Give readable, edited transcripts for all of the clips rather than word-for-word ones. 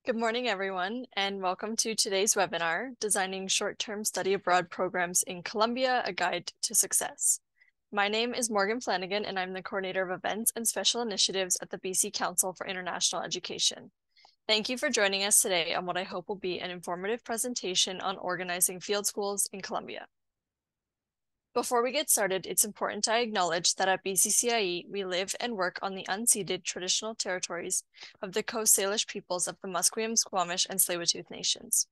Good morning, everyone, and welcome to today's webinar, Designing Short-Term Study Abroad Programs in Colombia, A Guide to Success. My name is Morgan Flanagan, and I'm the Coordinator of Events and Special Initiatives at the BC Council for International Education. Thank you for joining us today on what I hope will be an informative presentation on organizing field schools in Colombia. Before we get started, it's important to acknowledge that at BCCIE, we live and work on the unceded traditional territories of the Coast Salish peoples of the Musqueam, Squamish, and Tsleil-Waututh nations.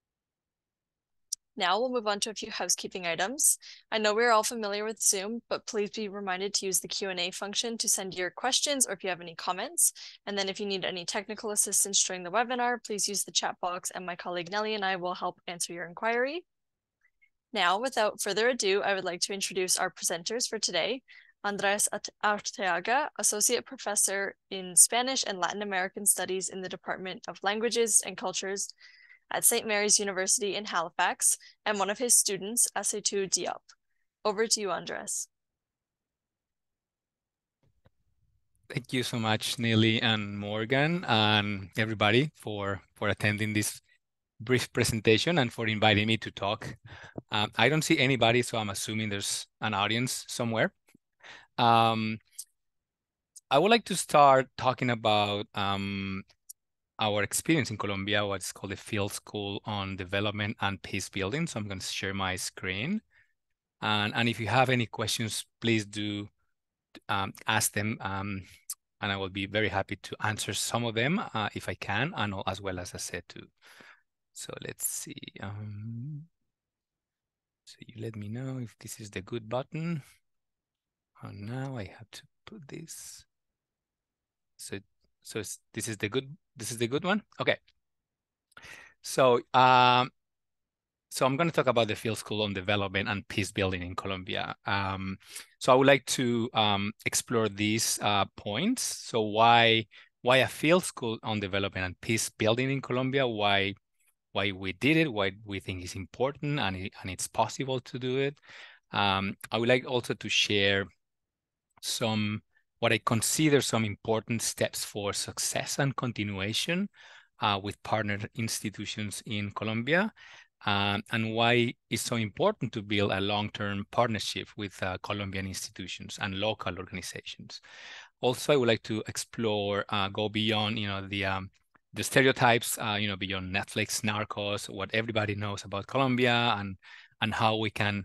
Now we'll move on to a few housekeeping items. I know we're all familiar with Zoom, but please be reminded to use the Q&A function to send your questions or if you have any comments. And then if you need any technical assistance during the webinar, please use the chat box and my colleague Nelly and I will help answer your inquiry. Now, without further ado, I would like to introduce our presenters for today. Andrés Arteaga, Associate Professor in Spanish and Latin American Studies in the Department of Languages and Cultures at St. Mary's University in Halifax, and one of his students, Asetu Diop. Over to you, Andrés. Thank you so much, Nelly and Morgan, and everybody for attending this brief presentation and for inviting me to talk. I don't see anybody, so I'm assuming there's an audience somewhere. I would like to start talking about our experience in Colombia, what's called the Field School on Development and Peace Building. So I'm going to share my screen. And if you have any questions, please do ask them. And I will be very happy to answer some of them if I can, and as well as I said too. So let's see. So you let me know if this is the good button. And now I have to put this. So this is the good one. Okay. So so I'm going to talk about the Field School on Development and Peace Building in Colombia. So I would like to explore these points. So why a field school on development and peace building in Colombia? Why we did it? Why we think it's important and it's possible to do it? I would like also to share some what I consider some important steps for success and continuation with partner institutions in Colombia. And why it's so important to build a long-term partnership with Colombian institutions and local organizations. Also, I would like to explore, go beyond, the stereotypes, beyond Netflix, Narcos, what everybody knows about Colombia, and how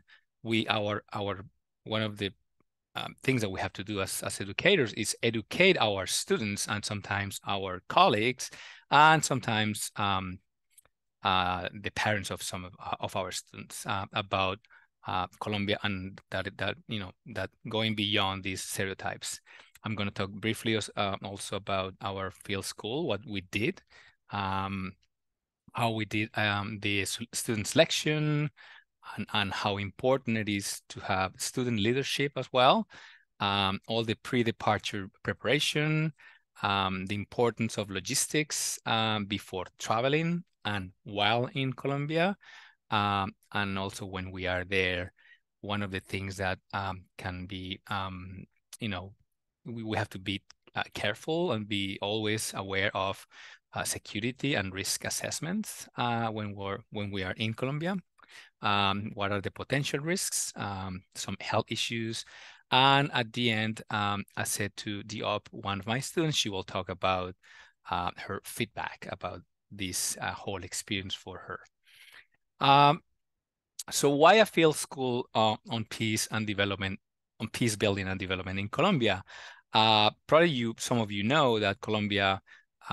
one of the things that we have to do as educators is educate our students and sometimes our colleagues and sometimes the parents of some of our students about Colombia and that going beyond these stereotypes. I'm going to talk briefly also about our field school, what we did, how we did the student selection, and how important it is to have student leadership as well, all the pre-departure preparation, the importance of logistics before traveling and while in Colombia, and also when we are there. One of the things that can be, we have to be careful and be always aware of security and risk assessments when we are in Colombia. What are the potential risks, some health issues, and at the end, I said to Diop, one of my students, she will talk about her feedback about this whole experience for her. So why a field school on peace and development, on peace building and development in Colombia? Probably some of you know that Colombia,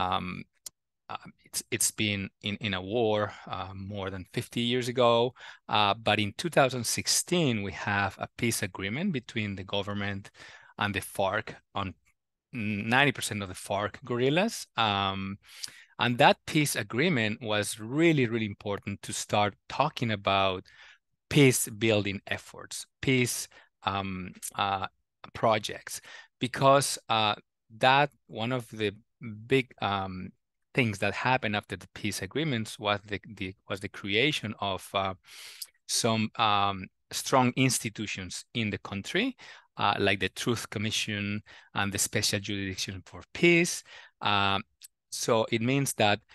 it's been in a war more than 50 years ago, but in 2016 we have a peace agreement between the government and the FARC on 90% of the FARC guerrillas. And that peace agreement was really, really important to start talking about peace building efforts, peace projects, because that one of the big things that happened after the peace agreements was the creation of some strong institutions in the country, like the Truth Commission and the Special Jurisdiction for Peace. So it means that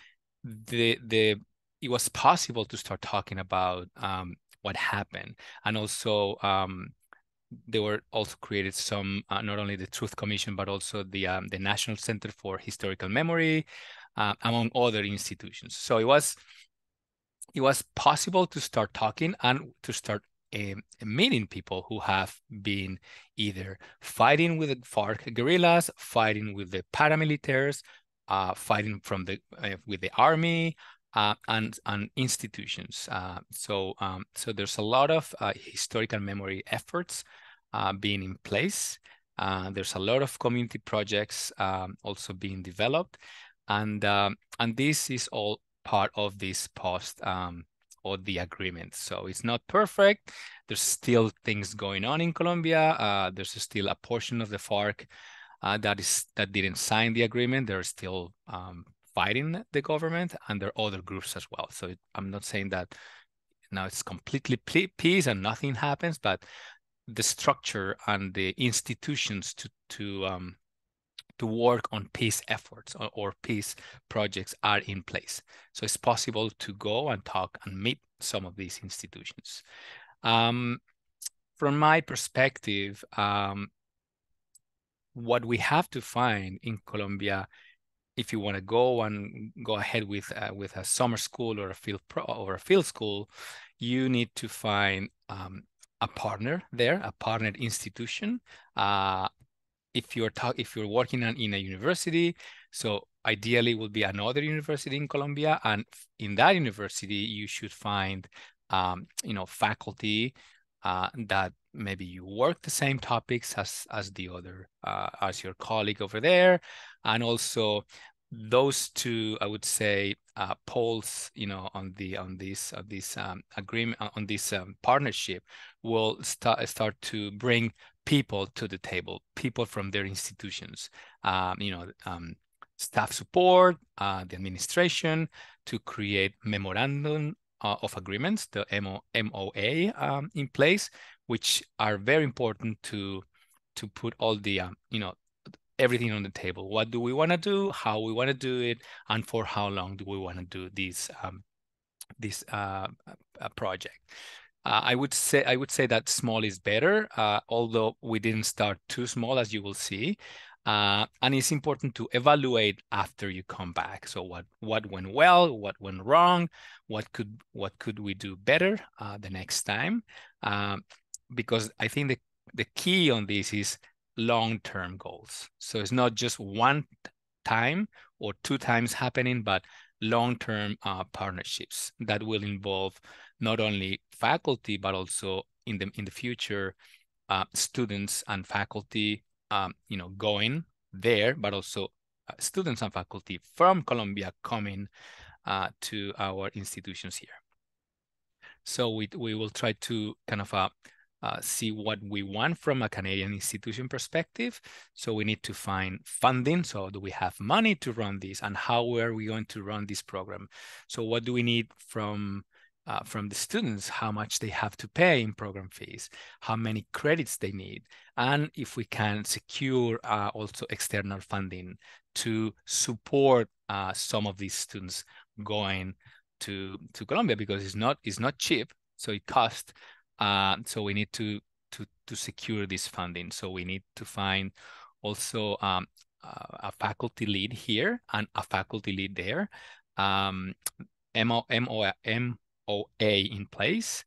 it was possible to start talking about what happened, and also they were also created some not only the Truth Commission but also the National Center for Historical Memory, among other institutions. So it was possible to start talking and to start meeting people who have been either fighting with the FARC guerrillas, fighting with the paramilitaries, fighting from the with the army, and institutions. So there's a lot of historical memory efforts being in place. There's a lot of community projects also being developed, and this is all part of this post or the agreement. So it's not perfect. There's still things going on in Colombia. There's still a portion of the FARC that didn't sign the agreement. They're still fighting the government, and there are other groups as well. So I'm not saying that now it's completely peace and nothing happens, but the structure and the institutions to work on peace efforts or peace projects are in place. So it's possible to go and talk and meet some of these institutions. From my perspective, what we have to find in Colombia, if you want to go ahead with a summer school or a field school, you need to find a partner there, a partnered institution. If you're working in a university, so ideally it will be another university in Colombia, and in that university you should find faculty that maybe you work the same topics as the other as your colleague over there, and also those two, I would say, poles, on this agreement, on this partnership, will start to bring people to the table, people from their institutions, staff support, the administration, to create memorandum of agreements, the MOA, in place, which are very important to put all the everything on the table. What do we want to do? How we want to do it? And for how long do we want to do this project? I would say that small is better, although we didn't start too small, as you will see. And it's important to evaluate after you come back. So what went well, what went wrong, what could we do better the next time? Because I think the key on this is long-term goals. So it's not just one time or two times happening, but long-term partnerships that will involve not only faculty, but also in the future, students and faculty, going there, but also students and faculty from Colombia coming to our institutions here. So we will try to kind of see what we want from a Canadian institution perspective. So we need to find funding. So do we have money to run this, and how are we going to run this program? So what do we need from the students, how much they have to pay in program fees, how many credits they need, and if we can secure also external funding to support some of these students going to Colombia, because it's not cheap, so it costs. So we need to secure this funding. So we need to find also a faculty lead here and a faculty lead there. MOA in place.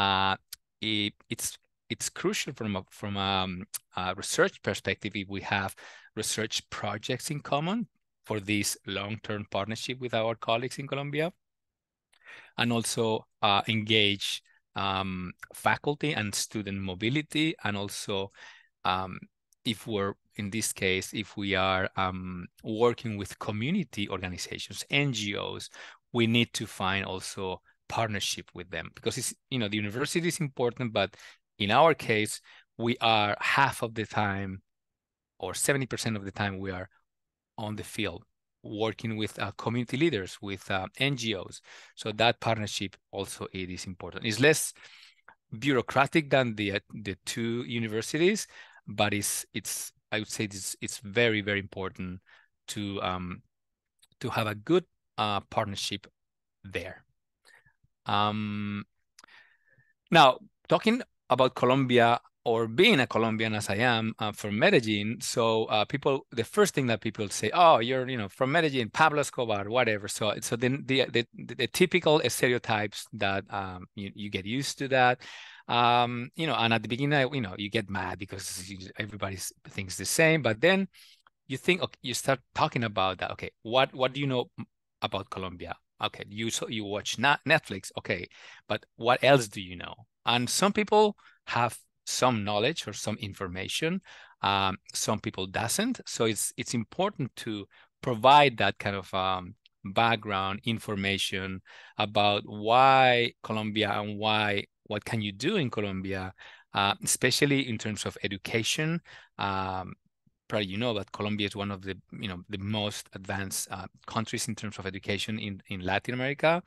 It's crucial from a research perspective if we have research projects in common for this long-term partnership with our colleagues in Colombia, and also engage faculty and student mobility, and also if we're in this case, if we are working with community organizations, NGOs, we need to find also partnership with them, because it's, the university is important, but in our case, we are half of the time, or 70% of the time, we are on the field working with community leaders, with NGOs. So that partnership also, it is important. It's less bureaucratic than the two universities, but I would say it's very, very important to have a good partnership there. Now, talking about Colombia, or being a Colombian as I am from Medellin, so people, the first thing that people say, oh, you're from Medellin, Pablo Escobar, whatever. So then the typical stereotypes that you get used to that. And at the beginning, you get mad because everybody thinks the same, but then you think, okay, you start talking about that. Okay, what do you know about Colombia? Okay, you watch Netflix. Okay, but what else do you know? And some people have some knowledge or some information. Some people doesn't. So it's important to provide that kind of background information about why Colombia and what can you do in Colombia, especially in terms of education. Probably you know that Colombia is one of the the most advanced countries in terms of education in Latin America.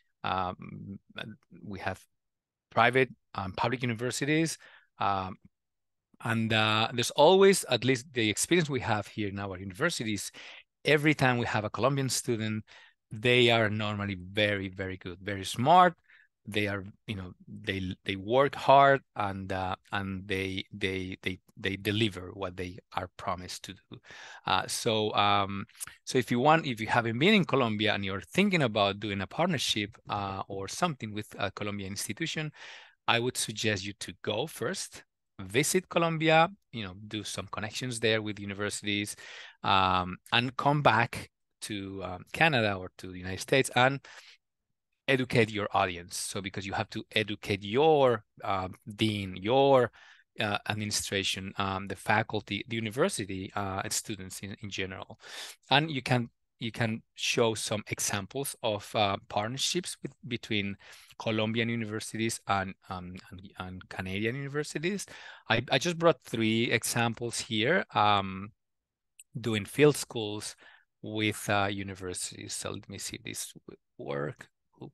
We have private public universities, and there's always, at least the experience we have here in our universities, every time we have a Colombian student, they are normally very, very good, very smart. They are, they work hard, and they deliver what they are promised to do. So if you haven't been in Colombia and you're thinking about doing a partnership or something with a Colombian institution, I would suggest you to go first, visit Colombia, do some connections there with universities, and come back to Canada or to the United States and educate your audience. So because you have to educate your dean, your administration, the faculty, the university, and students in general. And you can show some examples of partnerships between Colombian universities and Canadian universities. I just brought 3 examples here, doing field schools with universities. So let me see if this will work.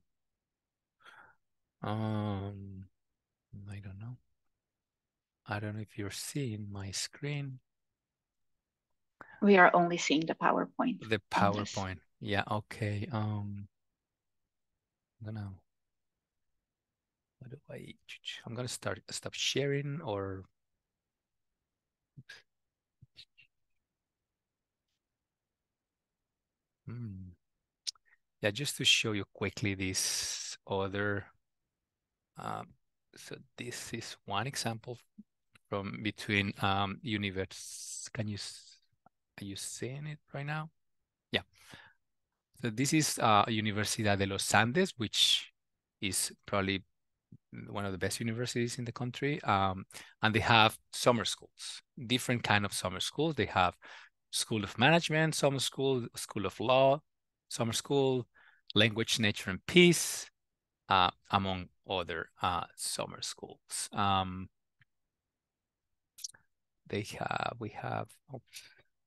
I don't know. I don't know if you're seeing my screen. We are only seeing the PowerPoint. The PowerPoint. Yeah, okay. I'm gonna stop sharing, or yeah, just to show you quickly this other. So this is one example from between universe. Are you seeing it right now? Yeah. So this is Universidad de los Andes, which is probably one of the best universities in the country. And they have summer schools, different kind of summer schools. They have School of Management, summer school, School of Law, summer school, Language, Nature, and Peace, among other summer schools. We have, oops.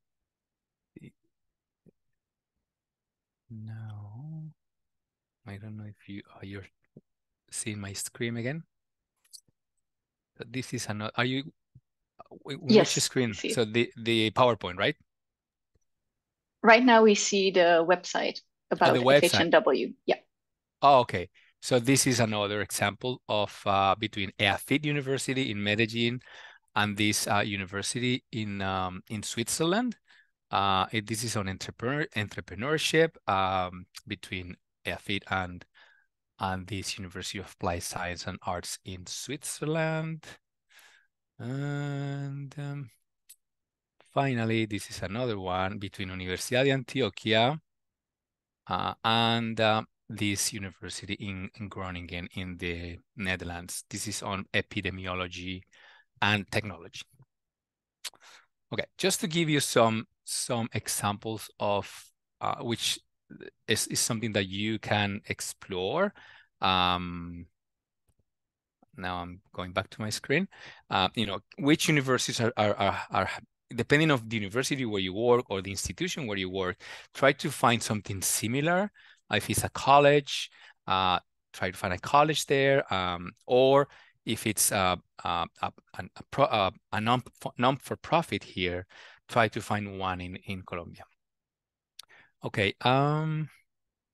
No, I don't know if you're seeing my screen again. This is another. Are you? Yes, which screen? So the PowerPoint, right? Right now we see the website about the website. FHNW. Yeah. Oh, okay. So this is another example of between EAFIT University in Medellin and this university in Switzerland. This is on entrepreneurship between EAFIT and this University of Applied Science and Arts in Switzerland. And finally, this is another one between Universidad de Antioquia and this university in Groningen in the Netherlands. This is on epidemiology and technology. Okay, just to give you some examples of which is something that you can explore. Now I'm going back to my screen. Which universities are depending on the university where you work or the institution where you work, try to find something similar. If it's a college, try to find a college there, or if it's a non-for-profit here, try to find one in Colombia. Okay.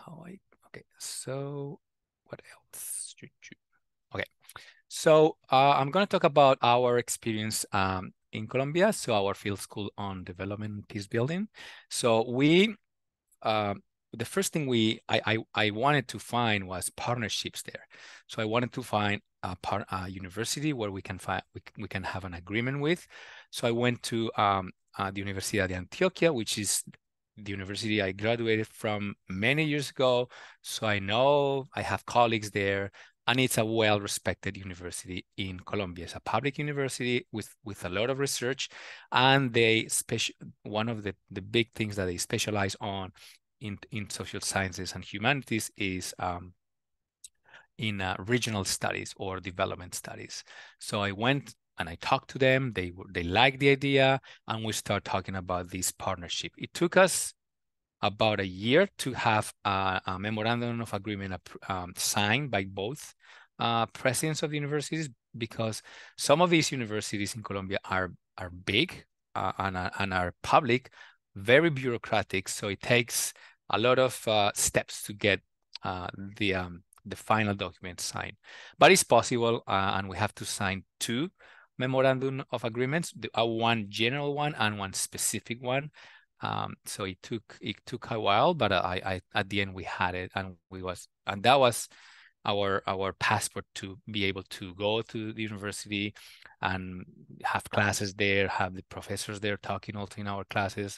Okay, so what else? Okay, so I'm going to talk about our experience in Colombia, so our field school on development and peace building. So we, the first thing I wanted to find was partnerships there. So I wanted to find a university where we can have an agreement with. So I went to the Universidad de Antioquia, which is the university I graduated from many years ago. So I know I have colleagues there, and it's a well-respected university in Colombia. It's a public university with a lot of research, and one of the big things that they specialize on in social sciences and humanities is in regional studies or development studies. So I went and I talked to them. They liked the idea, and we start talking about this partnership. It took us about a year to have a memorandum of agreement signed by both presidents of the universities, because some of these universities in Colombia are big and are public, very bureaucratic. So it takes a lot of steps to get the final document signed. But it's possible, and we have to sign two memorandum of agreements, one general one and one specific one. So it took a while, but I at the end we had it, and that was our passport to be able to go to the university and have classes there, have the professors there talking also in our classes.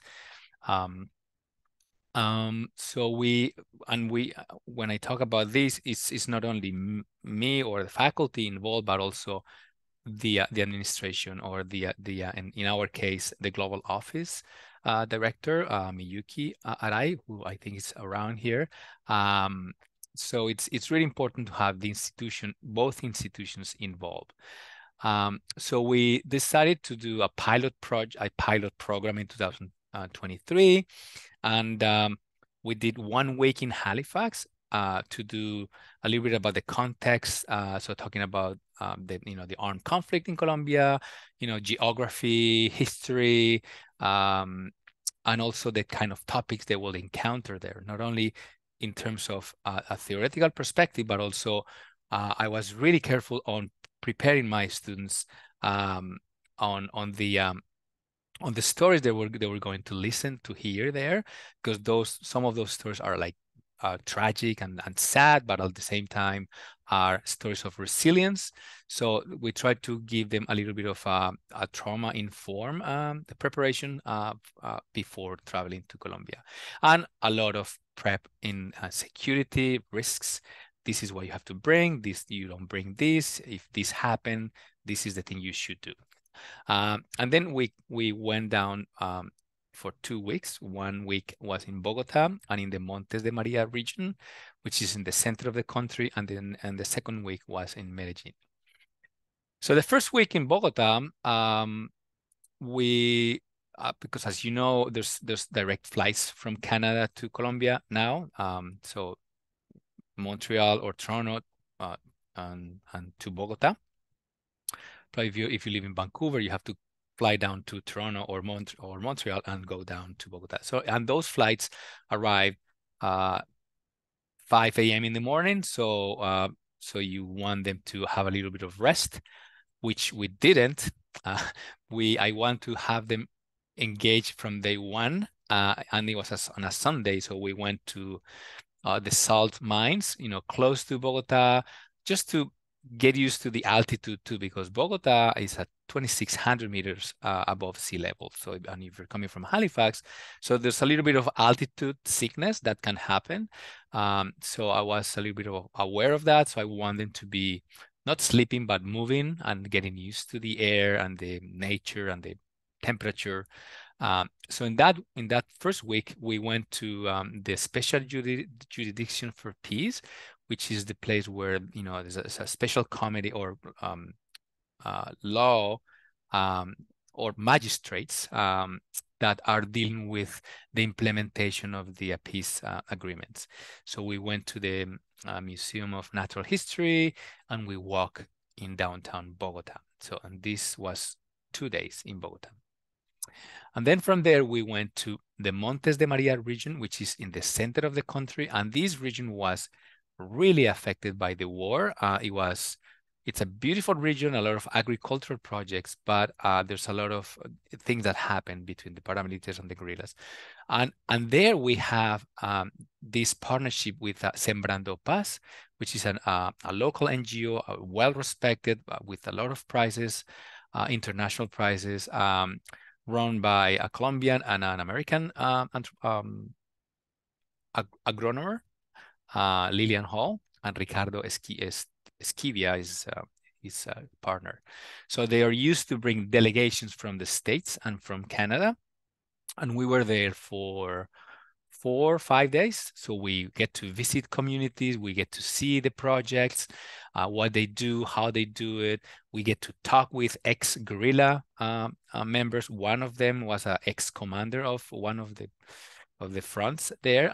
So when I talk about this, it's not only me or the faculty involved, but also the administration, or in our case, the global office director, Miyuki Arai, who I think is around here. So it's really important to have both institutions involved. So we decided to do a pilot program in 2023, and we did 1 week in Halifax to do a little bit about the context. So talking about the armed conflict in Colombia, geography, history, and also the kind of topics they will encounter there, not only in terms of a theoretical perspective, but also I was really careful on preparing my students on the stories they were going to listen to hear there, because some of those stories are like tragic and sad, but at the same time are stories of resilience. So we tried to give them a little bit of a trauma-informed the preparation before traveling to Colombia, and a lot of prep in security risks. This is what you have to bring. You don't bring this. If this happened, this is the thing you should do. And then we went down for 2 weeks. 1 week was in Bogota and in the Montes de Maria region, which is in the center of the country, and the second week was in Medellin. So the first week in Bogota, because as you know, there's direct flights from Canada to Colombia now. So Montreal or Toronto and to Bogota. But if you live in Vancouver, you have to fly down to Toronto or Montreal and go down to Bogota. So, and those flights arrive 5 a.m. in the morning. So so you want them to have a little bit of rest, which we didn't. I want to have them engage from day one, and it was on a Sunday. So we went to the salt mines, close to Bogota, just to get used to the altitude too, because Bogota is at 2,600 meters above sea level. So, and if you're coming from Halifax, so there's a little bit of altitude sickness that can happen. So I was a little bit aware of that. So I want them to be not sleeping, but moving and getting used to the air and the nature and the temperature. So in that first week, we went to the Special Jurisdiction for Peace, which is the place where there's a special committee or law or magistrates that are dealing with the implementation of the peace agreements. So we went to the Museum of Natural History, and we walked in downtown Bogota. So, and this was 2 days in Bogota. And then from there, we went to the Montes de Maria region, which is in the center of the country. And this region was really affected by the war. It's a beautiful region, a lot of agricultural projects, but there's a lot of things that happen between the paramilitaries and the guerrillas. And there we have this partnership with Sembrando Paz, which is a local NGO, well-respected, with a lot of prizes, international prizes, run by a Colombian and an American agronomer, Lillian Hall, and Ricardo Esquivia is his partner. So they are used to bring delegations from the States and from Canada. And we were there for 4 or 5 days. So we get to visit communities, we get to see the projects, what they do, how they do it. We get to talk with ex-guerrilla members. One of them was an ex-commander of one of the fronts there,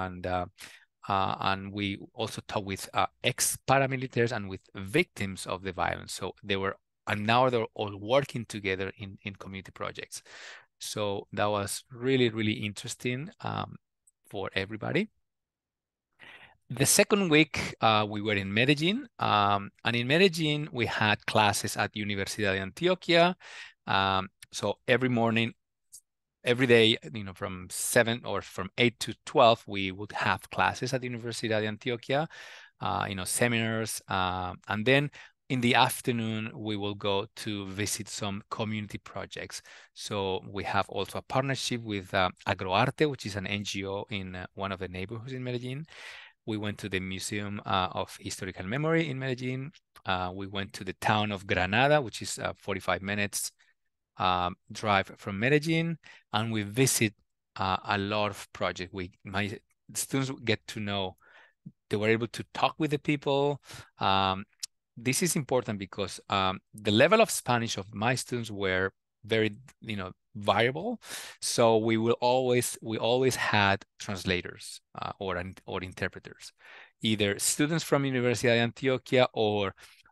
and we also talk with ex-paramilitaries and with victims of the violence. So now they're all working together in community projects. So that was really, really interesting for everybody. The second week, we were in Medellin, and in Medellin, we had classes at Universidad de Antioquia. So every morning, every day, from 7 or from 8 to 12, we would have classes at Universidad de Antioquia, seminars, and then in the afternoon, we will go to visit some community projects. So we have also a partnership with Agroarte, which is an NGO in one of the neighborhoods in Medellin. We went to the Museum of Historical Memory in Medellin. We went to the town of Granada, which is 45 minutes drive from Medellin, and we visit a lot of projects. My students get to know, they were able to talk with the people. This is important because the level of Spanish of my students were very, variable. So we always had translators or interpreters, either students from Universidad de Antioquia or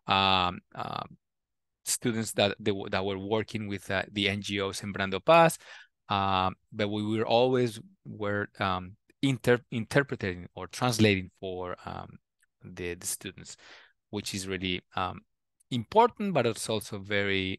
students that were working with the NGO Sembrando Paz, but we were always interpreting or translating for the students, which is really important, but it's also very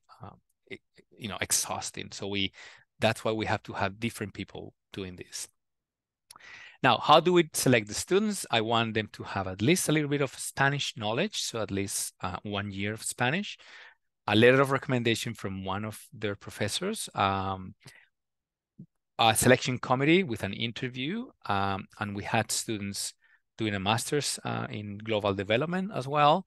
exhausting. So that's why we have to have different people doing this. Now, how do we select the students? I want them to have at least a little bit of Spanish knowledge, so at least 1 year of Spanish, a letter of recommendation from one of their professors, a selection committee with an interview, and we had students doing a master's in global development as well.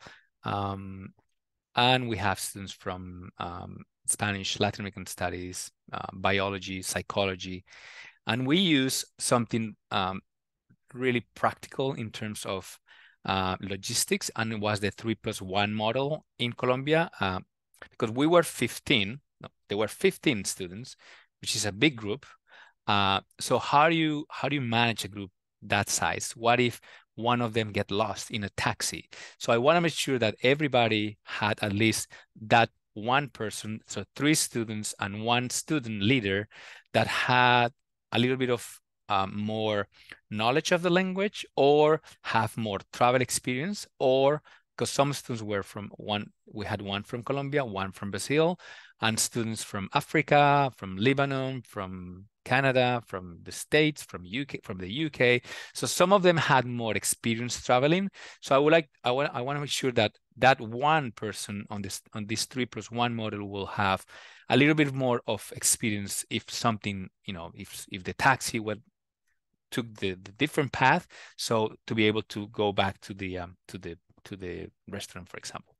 And we have students from Spanish, Latin American studies, biology, psychology, and we use something really practical in terms of logistics, and it was the 3+1 model in Colombia, because we were 15, there were 15 students, which is a big group. So how do you manage a group that size? What if one of them get lost in a taxi? So I want to make sure that everybody had at least that one person, so 3 students and 1 student leader that had a little bit of more knowledge of the language, or have more travel experience, or because some students were we had 1 from Colombia, 1 from Brazil, and students from Africa, from Lebanon, from Canada, from the States, from the UK. So some of them had more experience traveling. So I want to make sure that one person on this 3+1 model will have a little bit more of experience if something, if the taxi took the different path, so to be able to go back to the restaurant, for example.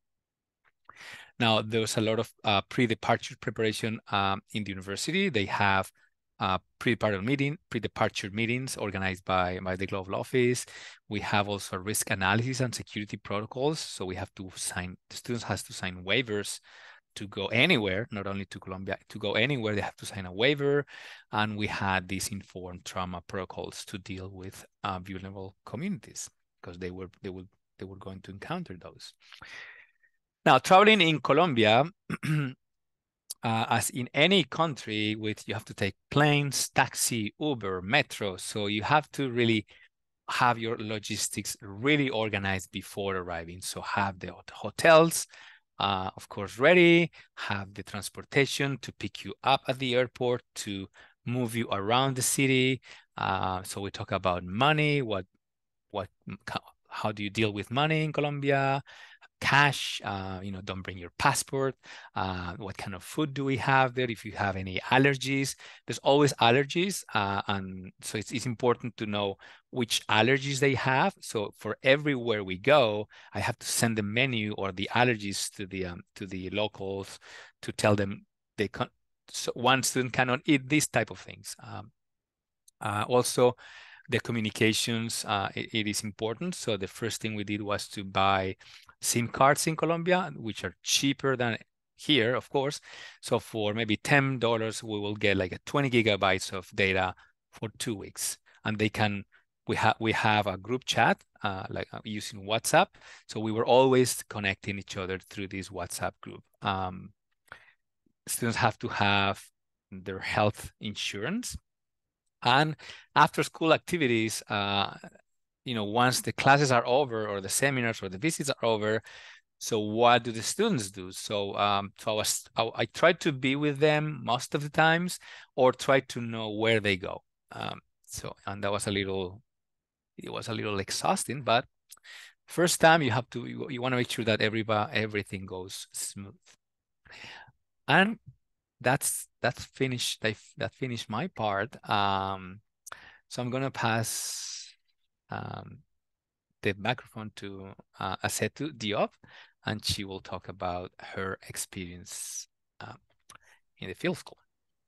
Now, there's a lot of pre-departure preparation in the university. They have pre-departure meetings organized by the Global Office. We have also risk analysis and security protocols. So we have to the students has to sign waivers to go anywhere, not only to Colombia, to go anywhere, they have to sign a waiver. And we had these informed trauma protocols to deal with vulnerable communities, because they were going to encounter those. Now, traveling in Colombia, as in any country, you have to take planes, taxi, Uber, metro. So you have to really have your logistics really organized before arriving. So have the hotels, of course, ready, have the transportation to pick you up at the airport, to move you around the city. So we talk about money, how do you deal with money in Colombia? Cash, don't bring your passport. What kind of food do we have there? If you have any allergies, there's always allergies. And so it's important to know which allergies they have. So for everywhere we go, I have to send the menu or the allergies to the locals to tell them so one student cannot eat these type of things. Also, the communications, it is important. So the first thing we did was to buy SIM cards in Colombia, which are cheaper than here, of course. So for maybe $10, we will get like 20 gigabytes of data for 2 weeks. And we have a group chat, using WhatsApp. So we were always connecting each other through this WhatsApp group. Students have to have their health insurance. And after school activities, once the classes are over or the seminars or the visits are over, so what do the students do? So I tried to be with them most of the times, or try to know where they go. And that was it was a little exhausting, but first time you want to make sure that everything goes smooth. And that's finished. That finished my part. So I'm gonna pass the microphone to Asetu Diop, and she will talk about her experience in the field school.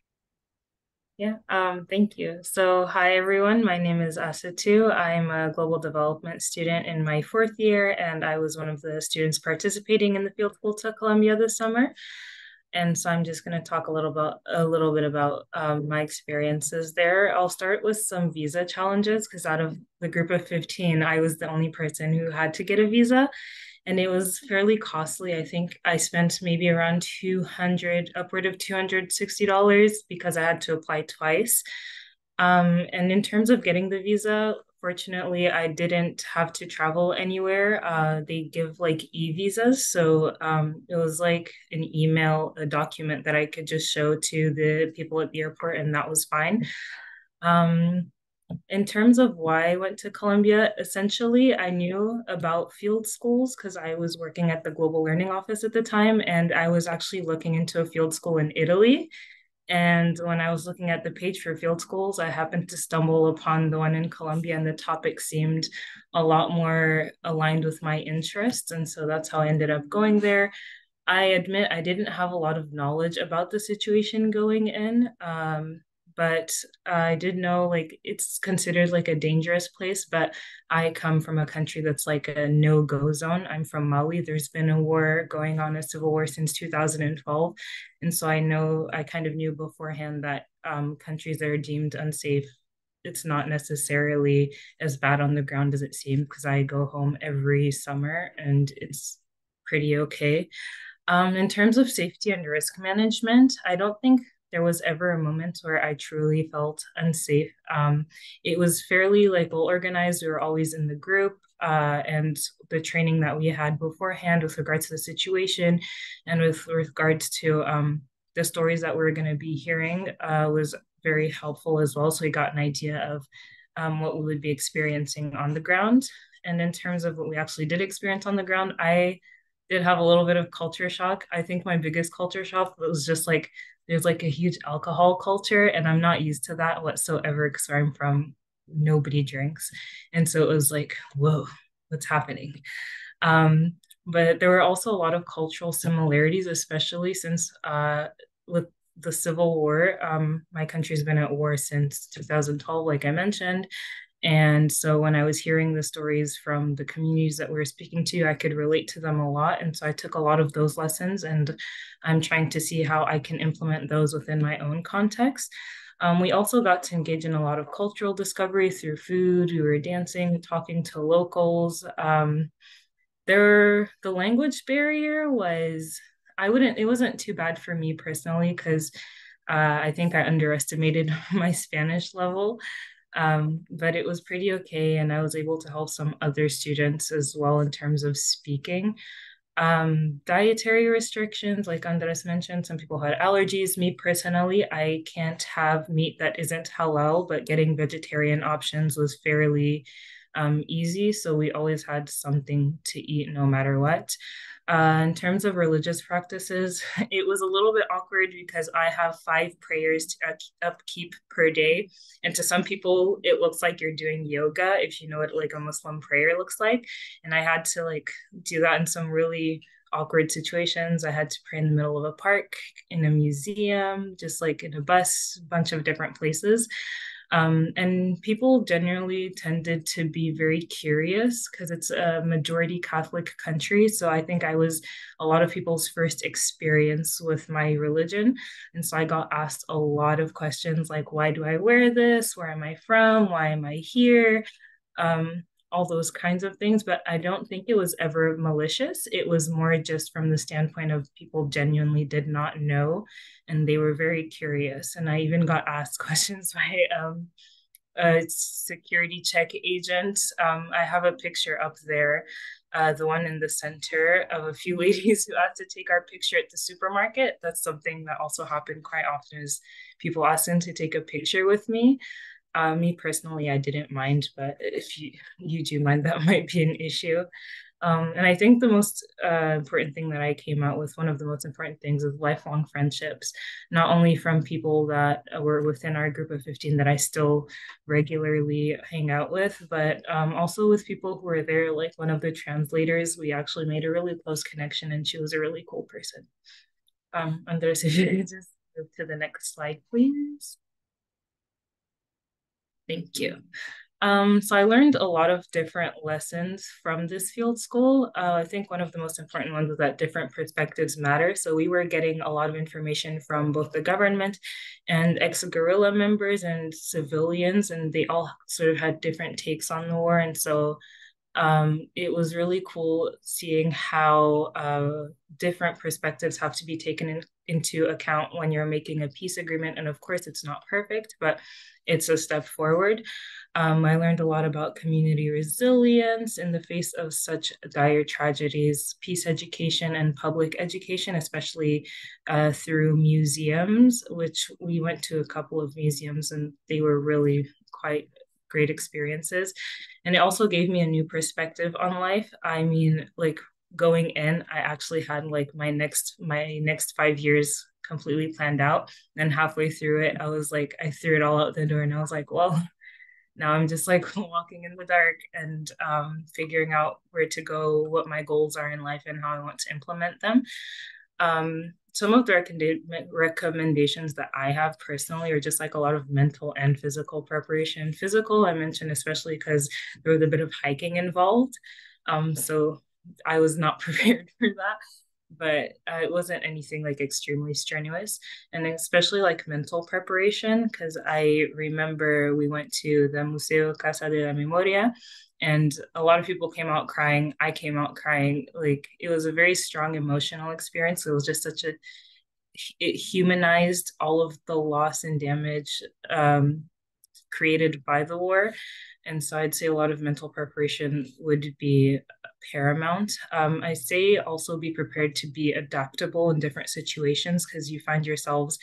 Yeah, thank you. So hi, everyone. My name is Asetu. I'm a global development student in my 4th year, and I was one of the students participating in the field school to Colombia this summer. And so I'm just going to talk a little bit about my experiences there. I'll start with some visa challenges, because out of the group of 15, I was the only person who had to get a visa. And it was fairly costly. I think I spent maybe around upward of $260, because I had to apply twice. And in terms of getting the visa, fortunately, I didn't have to travel anywhere. They give like e-visas. So it was like an email, a document that I could just show to the people at the airport, and that was fine. In terms of why I went to Colombia, essentially, I knew about field schools because I was working at the Global Learning Office at the time, and I was actually looking into a field school in Italy. And when I was looking at the page for field schools, I happened to stumble upon the one in Colombia, and the topic seemed a lot more aligned with my interests. And so that's how I ended up going there. I admit I didn't have a lot of knowledge about the situation going in, but I did know like it's considered like a dangerous place, but I come from a country that's like a no-go zone. I'm from Mali. There's been a war going on, a civil war, since 2012. And so I kind of knew beforehand that countries that are deemed unsafe, it's not necessarily as bad on the ground as it seemed, because I go home every summer and it's pretty okay. In terms of safety and risk management, I don't think there was ever a moment where I truly felt unsafe. It was fairly like well organized. We were always in the group, and the training that we had beforehand with regards to the situation and with regards to the stories that we were going to be hearing was very helpful as well. So we got an idea of what we would be experiencing on the ground. And in terms of what we actually did experience on the ground, I did have a little bit of culture shock. I think my biggest culture shock was just like there's like a huge alcohol culture, and I'm not used to that whatsoever because where I'm from, nobody drinks. And so it was like, whoa, what's happening? But there were also a lot of cultural similarities, especially since with the Civil War, my country's been at war since 2012, like I mentioned. And so when I was hearing the stories from the communities that we were speaking to, I could relate to them a lot. And so I took a lot of those lessons, and I'm trying to see how I can implement those within my own context. We also got to engage in a lot of cultural discovery through food. We were dancing, talking to locals. The language barrier was it wasn't too bad for me personally, because I think I underestimated my Spanish level. But it was pretty okay, and I was able to help some other students as well in terms of speaking. Dietary restrictions, like Andrés mentioned, some people had allergies. Me personally, I can't have meat that isn't halal, but getting vegetarian options was fairly easy. So we always had something to eat no matter what. In terms of religious practices, it was a little bit awkward because I have 5 prayers to upkeep per day. And to some people, it looks like you're doing yoga, if you know what like a Muslim prayer looks like. And I had to like do that in some really awkward situations. I had to pray in the middle of a park, in a museum, just like in a bus, a bunch of different places. And people generally tended to be very curious because it's a majority Catholic country. So I think I was a lot of people's first experience with my religion. And so I got asked a lot of questions like, why do I wear this? Where am I from? Why am I here? All those kinds of things. But I don't think it was ever malicious. It was more just from the standpoint of people genuinely did not know, and they were very curious. And I even got asked questions by a security check agent. I have a picture up there, the one in the center, of a few ladies who asked to take our picture at the supermarket. That's something that also happened quite often, is people asking to take a picture with me. Me personally, I didn't mind, but if you do mind, that might be an issue. And I think the most important thing that I came out with, one of the most important things, is lifelong friendships, not only from people that were within our group of 15 that I still regularly hang out with, but also with people who were there, like one of the translators. We actually made a really close connection, and she was a really cool person. Andrés, if you could just move to the next slide, please. Thank you. So I learned a lot of different lessons from this field school. I think one of the most important ones was that different perspectives matter. So we were getting a lot of information from both the government and ex-guerrilla members and civilians, and they all sort of had different takes on the war. And so it was really cool seeing how different perspectives have to be taken into account when you're making a peace agreement. And of course, it's not perfect, but it's a step forward. I learned a lot about community resilience in the face of such dire tragedies, peace education and public education, especially through museums, which we went to a couple of museums, and they were really quite great experiences. And it also gave me a new perspective on life. I mean, like going in, I actually had like my next 5 years completely planned out. Then halfway through it, I was like, I threw it all out the door, and I was like, well, now I'm just like walking in the dark and figuring out where to go, what my goals are in life, and how I want to implement them. Some of the recommendations that I have personally are just like a lot of mental and physical preparation. Physical, I mentioned especially because there was a bit of hiking involved. So I was not prepared for that, but it wasn't anything like extremely strenuous. And especially like mental preparation, because I remember we went to the Museo Casa de la Memoria, and a lot of people came out crying. I came out crying. Like it was a very strong emotional experience. It was just it humanized all of the loss and damage created by the war. And so I'd say a lot of mental preparation would be paramount. I say also be prepared to be adaptable in different situations, because you find yourselves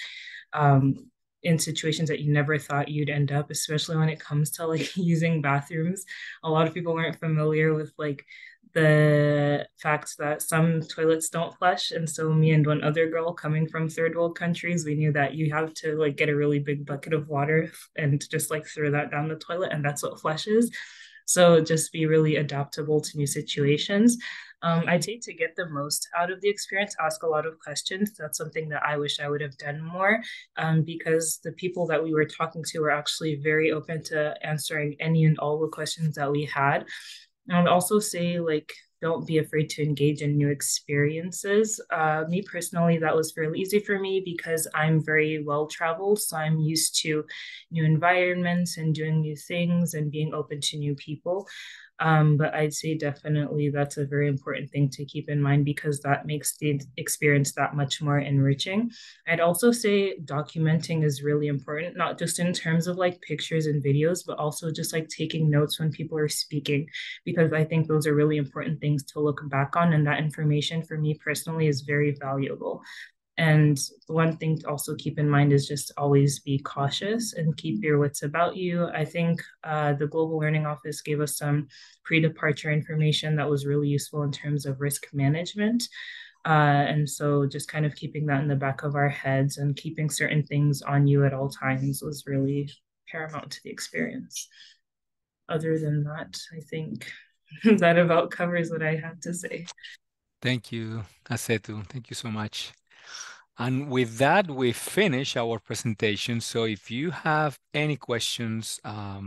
in situations that you never thought you'd end up, especially when it comes to like using bathrooms. A lot of people weren't familiar with like the fact that some toilets don't flush. And so me and one other girl coming from third world countries, we knew that you have to like get a really big bucket of water and just like throw that down the toilet, and that's what flushes. So just be really adaptable to new situations. I'd say to get the most out of the experience, ask a lot of questions. That's something that I wish I would have done more, because the people that we were talking to were actually very open to answering any and all the questions that we had. And I would also say, like, don't be afraid to engage in new experiences. Me personally, that was fairly easy for me because I'm very well traveled. So I'm used to new environments and doing new things and being open to new people. But I'd say definitely that's a very important thing to keep in mind because that makes the experience that much more enriching. I'd also say documenting is really important, not just in terms of like pictures and videos, but also just like taking notes when people are speaking, because I think those are really important things to look back on. And that information for me personally is very valuable. And one thing to also keep in mind is just always be cautious and keep your wits about you. I think the Global Learning Office gave us some pre-departure information that was really useful in terms of risk management. And so just kind of keeping that in the back of our heads and keeping certain things on you at all times was really paramount to the experience. Other than that, I think that about covers what I have to say. Thank you, Asetu. Thank you so much. And with that, we finish our presentation. So if you have any questions,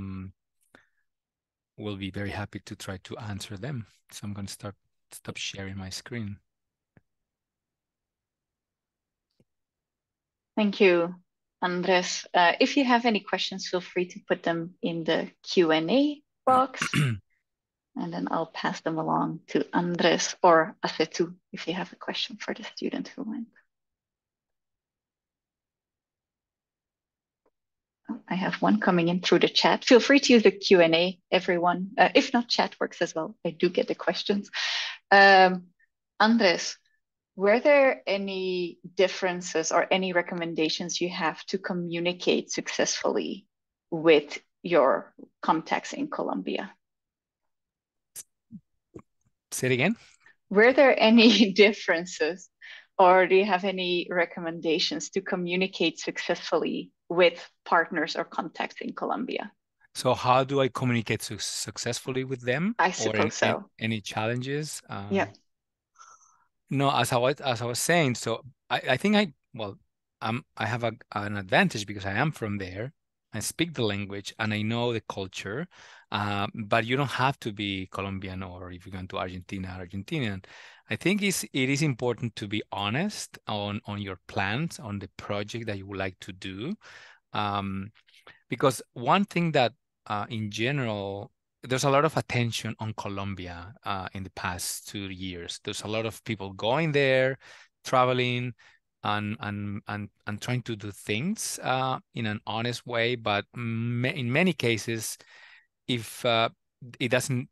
we'll be very happy to try to answer them. So I'm going to stop sharing my screen. Thank you, Andrés. If you have any questions, feel free to put them in the Q&A box. And then I'll pass them along to Andrés or Asetu if you have a question for the student who went. I have one coming in through the chat. Feel free to use the Q&A, everyone. If not, chat works as well. I do get the questions. Andrés, were there any differences or any recommendations you have to communicate successfully with your contacts in Colombia? Say it again. Were there any differences or do you have any recommendations to communicate successfully with partners or contacts in Colombia? So how do I communicate successfully with them? I suppose so. Any challenges? Yeah. No, as I was saying, so I think I have an advantage because I am from there. I speak the language and I know the culture, but you don't have to be Colombian or if you're going to Argentina, Argentinian. I think it is important to be honest on your plans, on the project that you would like to do. Because one thing that in general, there's a lot of attention on Colombia in the past 2 years. There's a lot of people going there, traveling, and trying to do things in an honest way. But in many cases, if it doesn't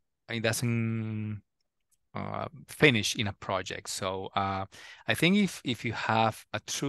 finish in a project. So I think if you have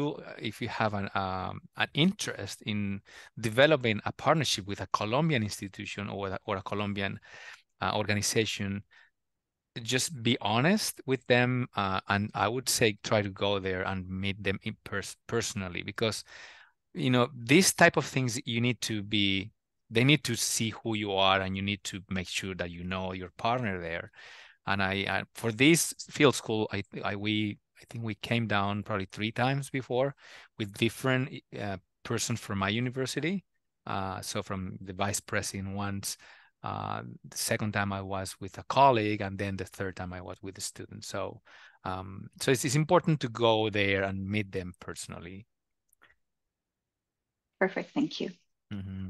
an interest in developing a partnership with a Colombian institution or a Colombian organization, just be honest with them, and I would say try to go there and meet them in personally, because these type of things they need to see who you are, and you need to make sure that you know your partner there. And I for this field school, I think we came down probably 3 times before with different persons from my university. So from the vice president once, the second time I was with a colleague, and then the third time I was with a student. So it's important to go there and meet them personally. Perfect, thank you. Mm-hmm.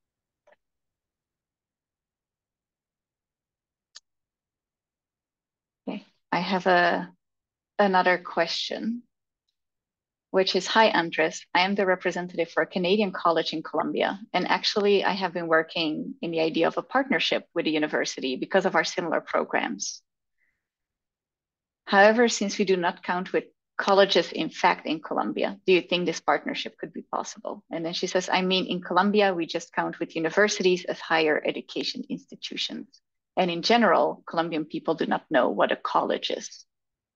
Okay, I have another question, which is, hi, Andrés. I am the representative for a Canadian college in Colombia. And actually, I have been working in the idea of a partnership with the university because of our similar programs. However, since we do not count with colleges, in fact, in Colombia, do you think this partnership could be possible? And then she says, I mean, in Colombia, we just count with universities as higher education institutions. And in general, Colombian people do not know what a college is.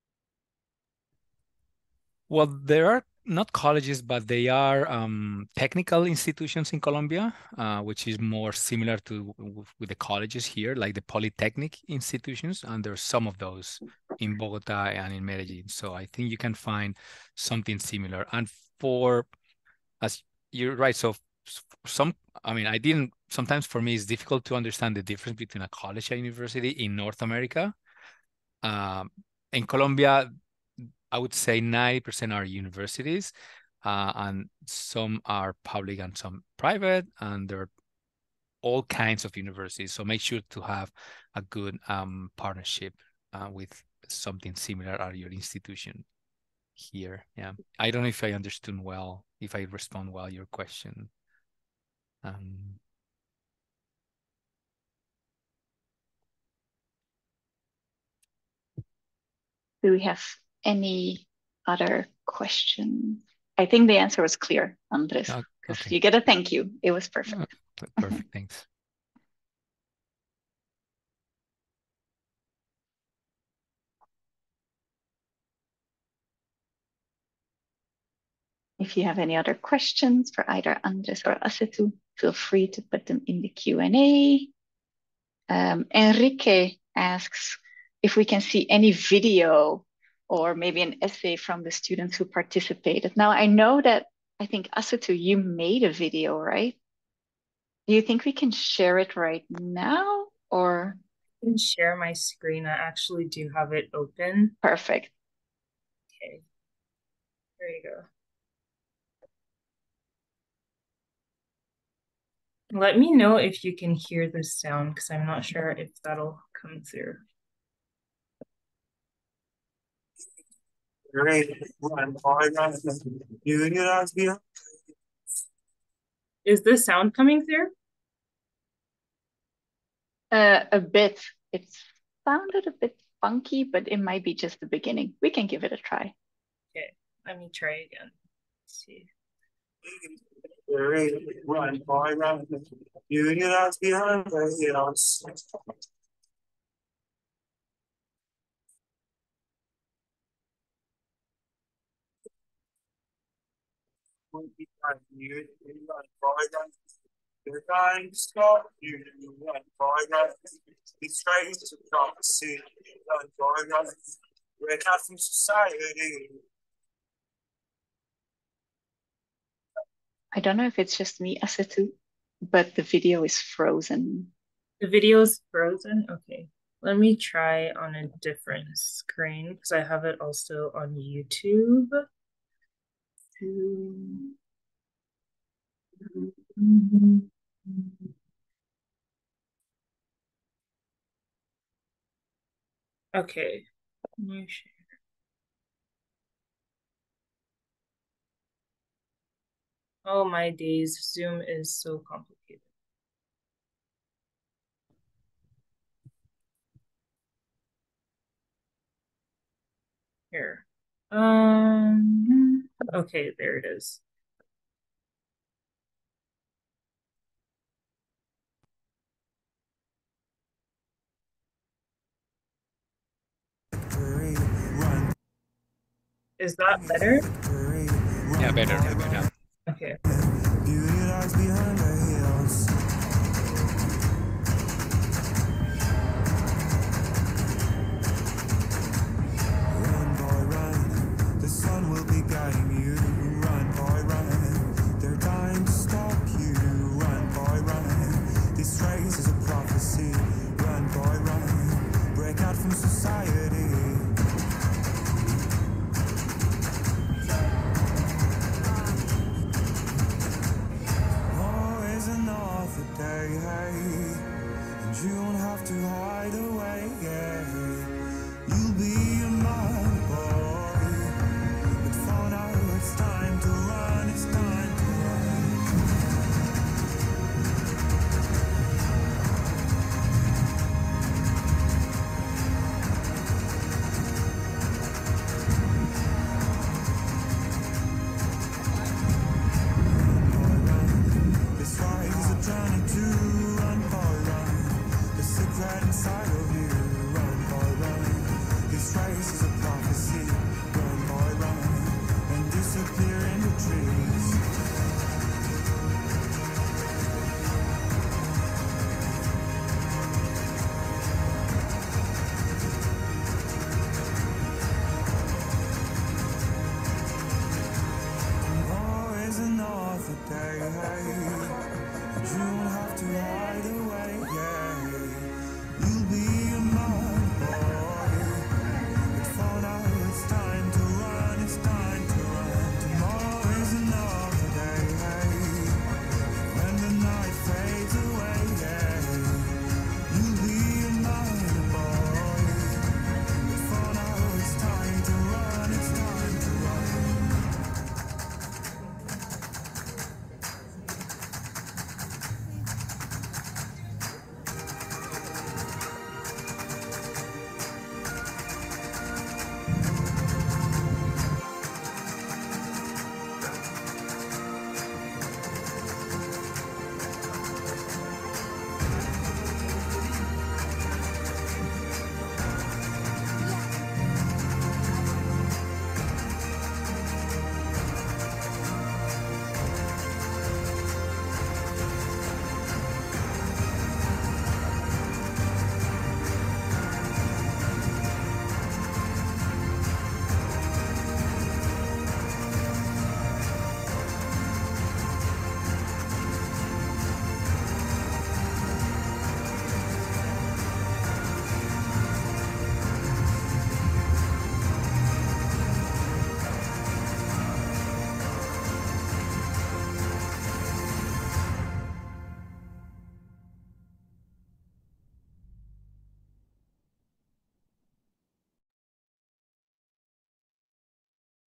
Well, there are not colleges, but they are technical institutions in Colombia, which is more similar to with the colleges here, like the polytechnic institutions. And there's some of those in Bogota and in Medellin. So I think you can find something similar. And as you're right, so sometimes for me, it's difficult to understand the difference between a college and university in North America. In Colombia, I would say 90% are universities, and some are public and some private, and there are all kinds of universities. So make sure to have a good partnership with something similar at your institution here. Yeah, I don't know if I understood well, if I respond well your question. Do we have any other questions? I think the answer was clear, Andrés. Okay. You get a thank you. It was perfect. Perfect, thanks. If you have any other questions for either Andrés or Asetu, feel free to put them in the Q&A. Enrique asks if we can see any video or maybe an essay from the students who participated. Now, I know that, I think, Asetu, you made a video, right? Do you think we can share it right now, or? I can share my screen. I actually do have it open. Perfect. Okay, there you go. Let me know if you can hear this sound, because I'm not sure if that'll come through. Is this sound coming through? A bit. It sounded a bit funky, but it might be just the beginning. We can give it a try. Okay, let me try again. Let's see. I don't know if it's just me, Asetu, but the video is frozen. The video is frozen? Okay. Let me try on a different screen because I have it also on YouTube. Okay. Let me share. Oh my days, Zoom is so complicated. Here. Okay, there it is. Is that better? Yeah, better. Yeah. Okay.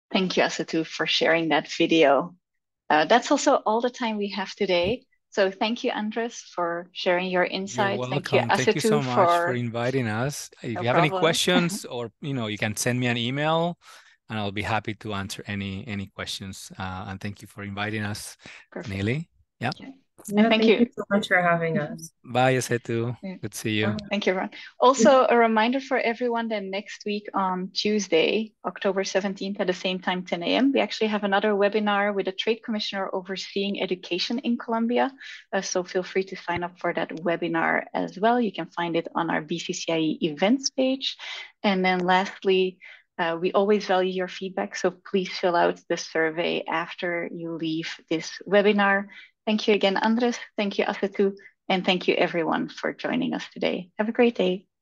Thank you, Asatu, for sharing that video. That's also all the time we have today. So thank you, Andrés, for sharing your insights. You're welcome. Thank you, Asatu, Thank you so much for inviting us. If No you have any problem. questions, or you can send me an email, and I'll be happy to answer any questions. And thank you for inviting us, Perfect. Neely. Yeah. Yeah, thank you so much for having us. Bye, Asatu. Good to see you. Thank you, everyone. Also, a reminder for everyone that next week on Tuesday, October 17th at the same time, 10 a.m., we actually have another webinar with a trade commissioner overseeing education in Colombia. So feel free to sign up for that webinar as well. You can find it on our BCCIE events page. And then lastly, we always value your feedback, so please fill out the survey after you leave this webinar. Thank you again, Andrés. Thank you, Asatu. And thank you everyone for joining us today. Have a great day.